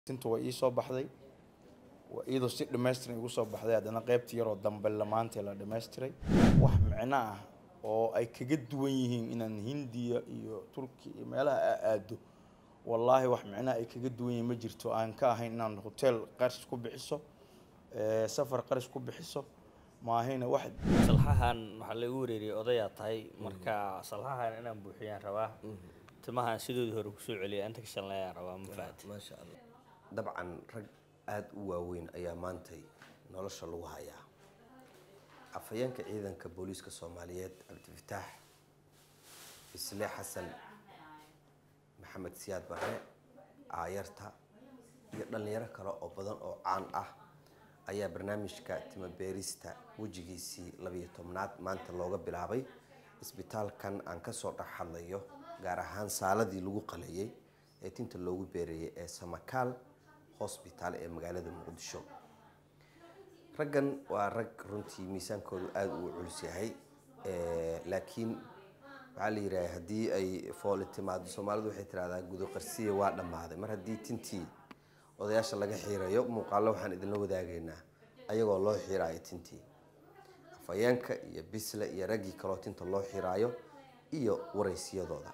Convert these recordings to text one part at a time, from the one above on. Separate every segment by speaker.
Speaker 1: inta way ii soo baxday iyadoo si dhameystiran igu soo baxday haddana qaybtii yaroo dambe lamaantii la dhameystiray wax micno ah oo ay kaga duwan yihiin inaan Hindiya iyo Turkiya iyo meelaha aado wallahi wax micno ay kaga duwan yihiin ma jirto aan ka ahayn inaan hotel qarash ku bixiso safar qarash ku bixiso ma ahayna wax
Speaker 2: salxahan waxa lagu wareeriyay odaya tahay marka salxahan inaan buuxiyaan rabaa timahan sidoo hore ku soo celiya inta ka shalay rabaa ma faahad
Speaker 3: ما شاء الله طبعا رج aad u waaweyn ayaa maantay nolosha lagu hayaa afayeenka ciidanka booliiska Soomaaliyeed Cabdifataax Isle Xasan Maxamed Siyaad Barre aayarta iyo dhalinyaro kale oo badan oo caan ah ayaa barnaamijka timo beerista wajigiisii 12aad maanta looga bilaabay isbitaalkan aan ka soo dhaxalayo gaar ahaan saaladii lagu qaleeyay ee tinta loogu beerayay ee Samakaal hospital ee magaalada Muqdisho raggan waa rag runtii miisaankoodu aad u culus yahay laakiin waxa la yiraahdaa hadii ay fool timaado Soomaalidu waxay tiraahdaa gudo qarsiye waa dhamaaday mar hadii tintii odayaasha laga xiirayo muuqaalo waxaan idin la wadaagaynaa ayagoo loo xiirayo tintii afayeenka iyo bisla iyo ragii kale tinta loo xiirayo iyo wareysiyadooda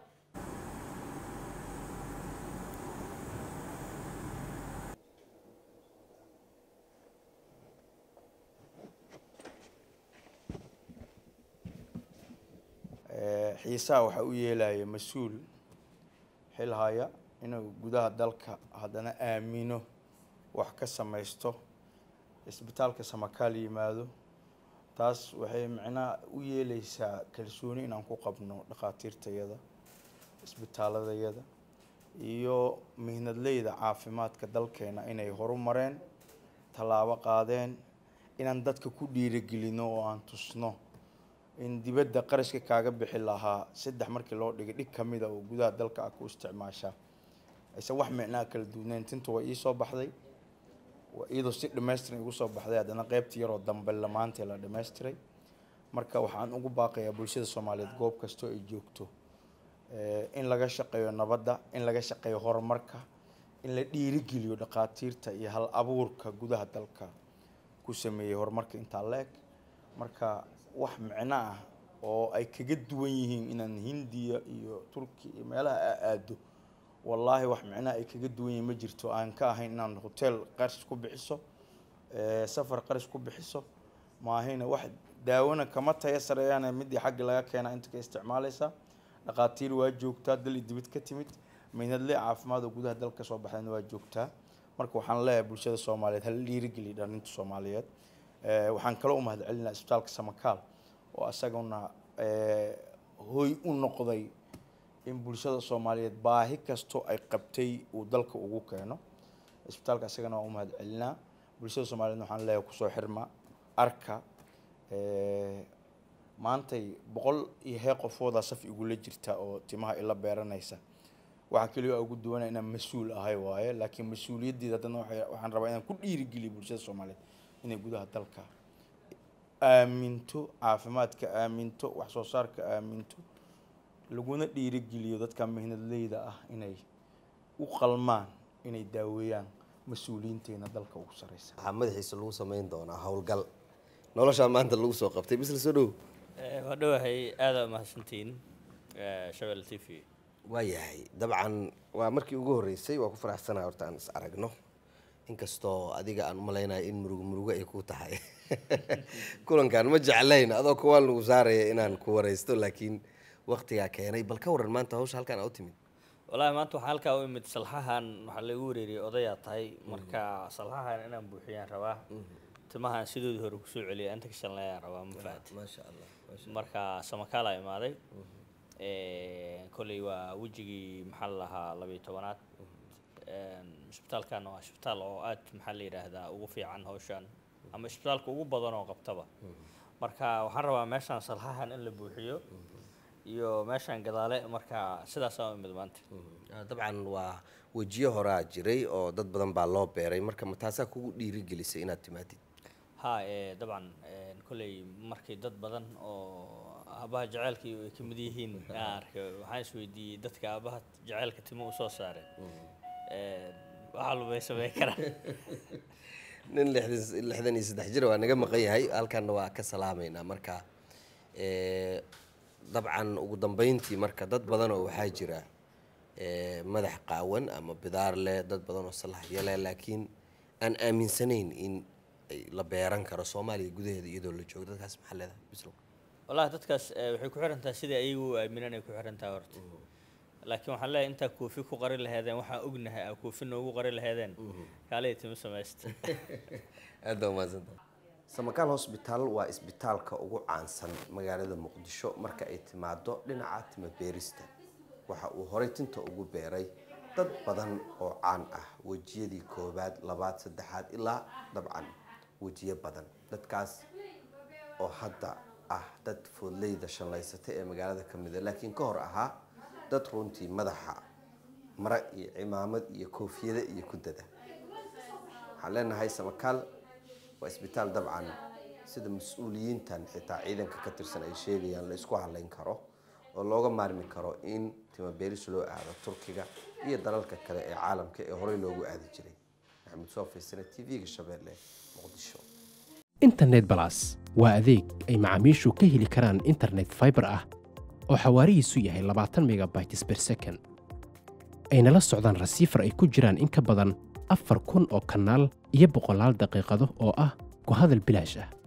Speaker 1: xiisaa waxa uu yeelaya mas'uul xil haya inuu gudaha dalka haddana aamino wax ka samaysto isbitaalka Samakaal yimaado taas waxay macna u yeelaysaa kalsooni inaan ku qabno dhaqaatiirtayada isbitaaladayada iyo mihnadleyda caafimaadka dalkeena inay horumareen talaabo qaadeen inaan dadka ku dhiirigelino oo aan tusno in dibadda qarashka kaaga bixi lahaa saddex markii loo dhigay dhig kamid ah oo gudaha dalka ku isticmaasha aysan wax micno kala duwaneen tinta way ii soo baxday iyadoo si dhameystiran igu soo baxday haddana qaybtii yaroo dambe lamaantii la dhameystiray marka waxaan ugu baaqayaa bulshada Soomaaliyeed goob kasto ay joogto in laga shaqeeyo nabadda in laga shaqeeyo horumarka in la dhiirigeliyo dhaqaatiirta iyo hal abuurka gudaha dalka ku sameeyay horumarka inta leeg marka wax micno ah oo ay kaga duwan yihiin inaan Hindiya iyo Turkiya iyo meelaha aado wallahi wax micno ay kaga duwan yihiin ma jirto aan ka ahayn inaan hotel qarash ku bixiso safar qarash ku bixiso ma ahayna wax daawana kama tayasareeyaan mid xaq laga keenaa inta ka isticmaalaysa dhaqaatiir waa joogtaa dal dibad ka timid mihnadle caafimaad oo gudaha dalka soo baxayna waa joogtaa marka waxaan leeyahay bulshada Soomaaliyeed hal dhiirigeli dhalinta Soomaaliyeed waxaan kala u mahadcelinayaa isbitaalka Samakaal oo asaguna hooy u noqday in bulshada Soomaaliyeed baahi kasto ay qabtay uu dalka ugu keeno isbitaalka asagana waa u mahadcelinaa bulshada Soomaaliyeed waxaan leeyahay ku soo xirma arka maantay 100 iyo qofooda saf igu la jirta oo timaha ila beeranaysa waxa kaliya ugu duwanaa inaan mas'uul ahay waaye laakiin mas'uuliyaddeeda haddana waxaan rabaa inaan ku dhiirigeliyo bulshada Soomaaliyeed inay gudaha dalka aaminto caafimaadka aaminto wax soo saarka aaminto laguna dhiirigeliyo dadka mihnadleyda ah inay u qalmaan inay daaweeyaan mas'uuliyiinteena dalka ugu sareysa
Speaker 3: madaxiisa lagu sameyn doonaa hawlgal nolosha maanta lagu soo qabtay bisla soo dhow
Speaker 2: wadhawahay aad ma hasantiin Shabelle TV
Speaker 3: waayahay dabcan waa markii ugu horeysay waa ku faraxsanahay horta aan is aragno inkastoo adiga aan u maleynayo in murugo ay ku tahay kulankan ma jeclayn adoo kuwaan lagu saaraya inaan ku wareysto laakiin waqtiga keenay bal ka waran maanta hawsha halkan aad u timid
Speaker 2: wallahi maanta waxa halka u imid salxahan waxa lagu wareeriyay odaya tahay marka salxahan inaan buuxiyaan rabaa timahan sidoo hore ku soo celiya inta ka shalay rabaa ma faahad
Speaker 3: ma sha Allah
Speaker 2: marka Samakaal ay imaaday kolay waa wajigii maxal lahaa 12aad isbitaalkan waa isbitaal oo aad maxal la yiraahdaa ugu fiican hawshan ama isbitaalka ugu badan oo qabtaba marka waxaan rabaa meeshan salxahan in la buuxiyo iyo meeshan gadaale marka sidaas oo mid maanta
Speaker 3: dabcan waa wajiyo hore jiray oo dad badan baa loo beeray marka ma taasa kugu dhiirigelisay inaad timaadid
Speaker 2: dabcan kolay markii dad badan oo abaha jaceelkii ay kamid yihiin waxaan isweydiiyay dadka abaha jaceelka timo u soo saareen waxa lagu sameey kara
Speaker 3: nin 63 jir waa naga maqan yahay halkan waa ka salaamayna marka dabcan ugu dambeyntii marka dad badan oo waxaa jira madax qaawan ama bidaar leh dad badan oo salax yeelay laakiin aan aaminsanayn in la beeran karo Soomaaliya gudaheeda iyadoo la joogo dadkaas maxaa leedahay bislo
Speaker 2: والله dadkaas waxay ku xirantaa sida ayagu aaminaan ay ku xirantaa horta laakiin waxa la inta koofi ku qari lahaydeen waxa ognahay koofi noogu qari lahaydeen kaalay timo sameeyst
Speaker 3: aad u maasanta Samakaal Hospital waa isbitaalka ugu caansan magaalada Muqdisho marka ay timaado dhinaca timo beerista waxa uu horay tinta ugu beeray dad badan oo caan ah wajiyadii koobaad labaad saddexaad ilaa dabcan wajiyo badan dadkaas oo hadda ah dad fooleyda shanlaysatay ee magaalada kamid ah laakiin ka hor ahaa dad runtii madaxa mara iyo cimaamad iyo koofiyada iyo kudada waxaan leenahay Samakaal waa isbitaal dabcan sida mas'uuliyiintan xitaa ciidanka ka tirsan ay sheegayaan la isku halayn karo oo looga maarmi karo in timo beeris loo aado Turkiga iyo dalalka kale ee caalamka ee horey loogu aadi jiray Maxamed Soofisana TV-ga Shabeelle Muqdisho
Speaker 4: internet plus waa adeeg ay macaamiishu ka heli karaan internet fiber ah oo xawaarihiisu yahay 20 megabytes per second ayna la socdaan receiver ay ku jiraan in ka badan 4,000 oo kanaal iyo 100 daqiiqado oo ah ku hadal bilaash ah